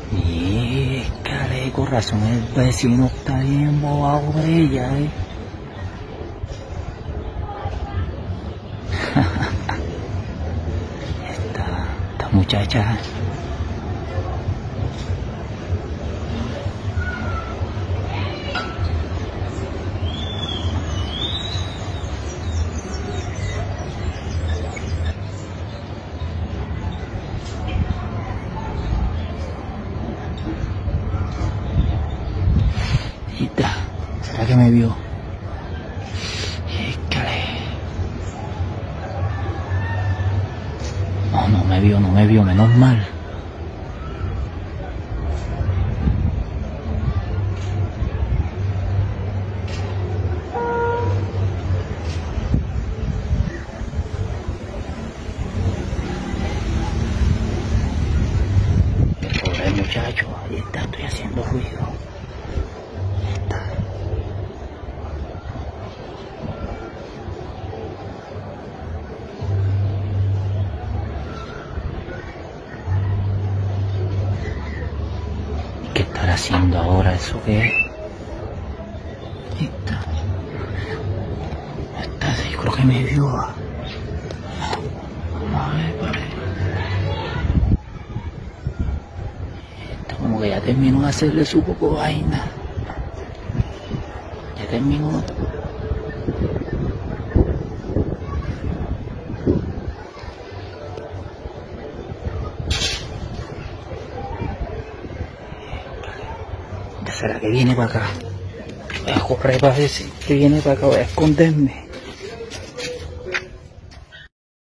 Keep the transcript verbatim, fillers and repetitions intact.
Y caray, con razón el vecino está bien bobado por ella, eh. esta, esta muchacha. ¿Será que me vio? No, no me vio, no me vio, menos mal. El pobre muchacho, ahí está, estoy haciendo ruido. ¿Qué estará haciendo ahora? ¿Eso qué es? Esta. Esta, yo creo que me vio. Vamos a ver, vale. Esta como que ya terminó de hacerle su poco vaina. Ya terminó. ¿Será que viene para acá? Voy a correr para ver si viene para acá, voy a esconderme.